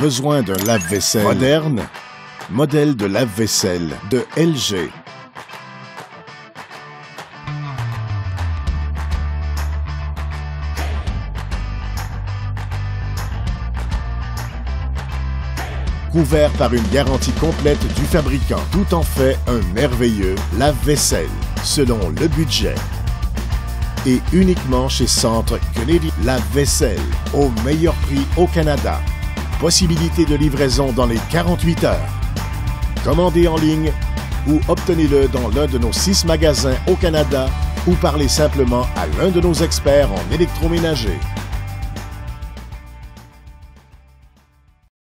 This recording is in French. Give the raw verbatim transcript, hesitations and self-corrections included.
Besoin d'un lave-vaisselle moderne? Modèle de lave-vaisselle de L G. Couvert par une garantie complète du fabricant. Tout en fait un merveilleux lave-vaisselle, selon le budget. Et uniquement chez Centre Kennedy. Lave-vaisselle, au meilleur prix au Canada. Possibilité de livraison dans les quarante-huit heures. Commandez en ligne ou obtenez-le dans l'un de nos six magasins au Canada ou parlez simplement à l'un de nos experts en électroménager.